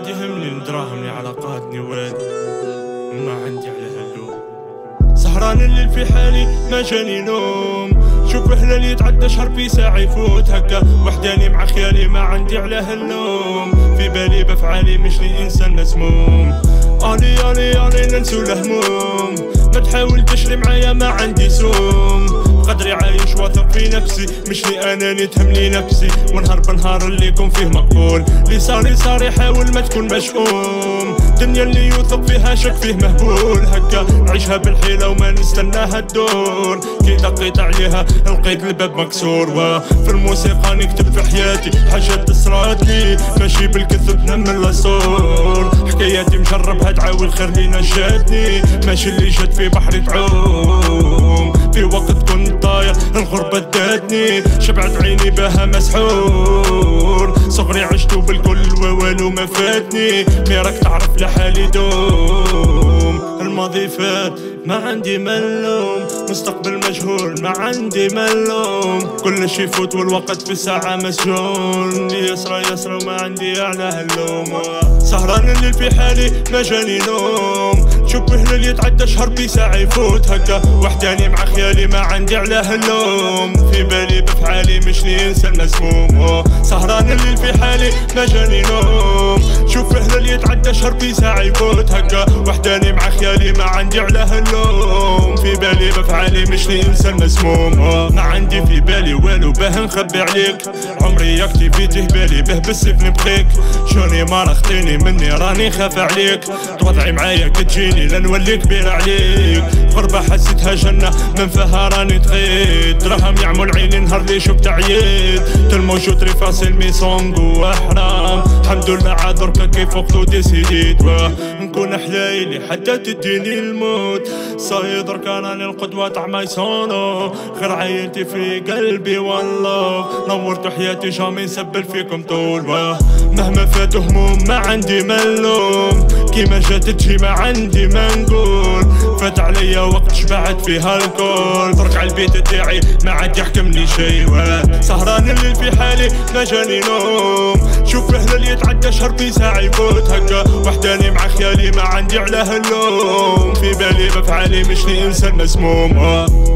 عاد يهمني الدراهم علاقاتني وين ما عندي عليها اللوم. سهران الليل في حالي ما جاني نوم، شوف هلال يتعدى شهر في ساعة يفوت هكا وحداني مع خيالي ما عندي عليها اللوم. في بالي بفعالي مش لي انسان مسموم، اني ننسو الهموم. ما تحاول تشري معايا ما عندي سوم، قدري عايش واثق في نفسي مش لي اناني تهمني نفسي. ونهار بنهار اللي يكون فيه مقبول، اللي صار حاول ما تكون مشؤوم. دنيا اللي يوثق فيها شك فيه مهبول، هكا نعيشها بالحيلة وما نستناها الدور. كي دقيت عليها لقيت الباب مكسور، وفي الموسيقى نكتب في حياتي حاجات صراتلي ماشي بالكذب نمل الصور. حكاياتي مجربها تعاود خير لينا جاتني، ماشي اللي جات في بحري تعوم. في وقت كنت طاير الغربة داتني، شبعت عيني بها مسحور. صغري عشتو بالكل ووالو ما فاتني، مي راك تعرف لحالي دوم. الماضي فات ما عندي ملوم، مستقبل مجهول ما عندي ملوم. كل شي يفوت والوقت في ساعة مسجون، يسرى وما عندي على اللوم. سهران الليل في حالي ما جاني نوم، شوف هلال يتعدى شهر في ساعة يفوت هكا وحداني مع خيالي ما عندي علاه اللوم. في بالي بفعالي مش لي انسان مسموم. سهران الليل في حالي ما جاني نوم، شوف هلال يتعدى شهر في ساعة يفوت هكا وحداني مع خيالي ما عندي علاه اللوم. في بالي بفعالي مش لي انسان مسموم. ما عندي في بالي والو باه نخبي عليك، عمري يكتي في بالي به بالسيف نبقيك. شوني ما رختيني مني راني خاف عليك، توضعي معايا كتجيني لنولي كبير عليك. غربة حسيتها جنة من فيها راني تغيد، دراهم يعمل عيني نهار لي شفت عيد. تلموش وتري فاسيل مي صونغ وحرام، الحمد لله عاد دركا كيف وقتو ديسيديت. نكون حلايلي حتى تديني الموت، صاي دركا راني القدوة تاع ماي سونو. غير عيلتي في قلبي والله، نورتو حياتي جامي نسبل فيكم طول. مهما فاتو هموم ما عندي ملوم، كيما جات تجي ما عندي ما نقول. فات عليا وقت شبعت فيها الكل، درك على البيت تاعي ما عاد يحكمني شي. سهران الليل في حالي ما جاني نوم، شوف هلال يتعدى شهر في ساعة يفوت هكا وحداني مع خيالي ما عندي علاه اللوم. في بالي بفعالي مش لي انسان مسموم.